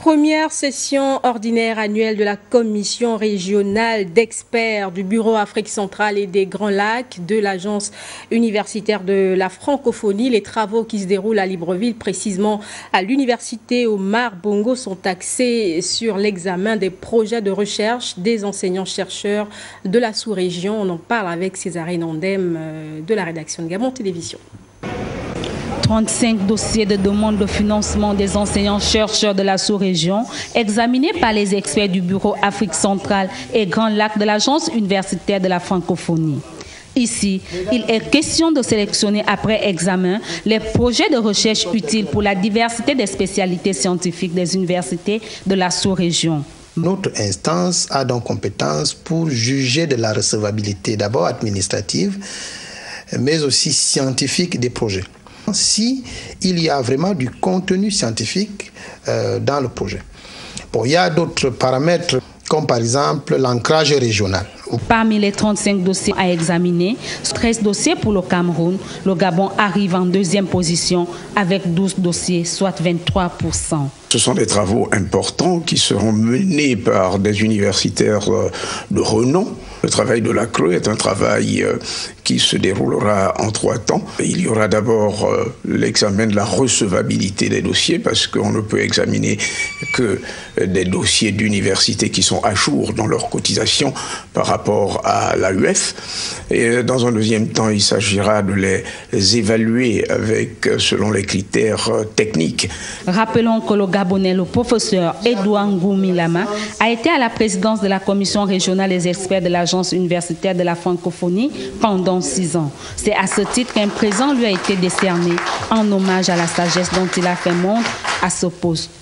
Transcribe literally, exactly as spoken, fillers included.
Première session ordinaire annuelle de la commission régionale d'experts du Bureau Afrique centrale et des Grands Lacs de l'Agence universitaire de la francophonie. Les travaux qui se déroulent à Libreville, précisément à l'université Omar Bongo, sont axés sur l'examen des projets de recherche des enseignants-chercheurs de la sous-région. On en parle avec Césarine Andem de la rédaction de Gabon Télévision. trente-cinq dossiers de demande de financement des enseignants-chercheurs de la sous-région examinés par les experts du Bureau Afrique centrale et Grands Lacs de l'Agence universitaire de la francophonie. Ici, il est question de sélectionner après examen les projets de recherche utiles pour la diversité des spécialités scientifiques des universités de la sous-région. Notre instance a donc compétence pour juger de la recevabilité d'abord administrative, mais aussi scientifique des projets. Si il y a vraiment du contenu scientifique euh, dans le projet. Bon, il y a d'autres paramètres comme par exemple l'ancrage régional. Parmi les trente-cinq dossiers à examiner, treize dossiers pour le Cameroun, le Gabon arrive en deuxième position avec douze dossiers, soit vingt-trois pour cent. Ce sont des travaux importants qui seront menés par des universitaires de renom. Le travail de la Creux est un travail qui se déroulera en trois temps. Il y aura d'abord l'examen de la recevabilité des dossiers, parce qu'on ne peut examiner que des dossiers d'universités qui sont à jour dans leur cotisation par rapport à l'A U F. Et dans un deuxième temps, il s'agira de les évaluer avec, selon les critères techniques. Rappelons que le Gabonais, le professeur Edouard Ngoumi Lama, a été à la présidence de la commission régionale des experts de l'Agence universitaire de la francophonie pendant six ans. C'est à ce titre qu'un présent lui a été décerné en hommage à la sagesse dont il a fait montre à ce poste.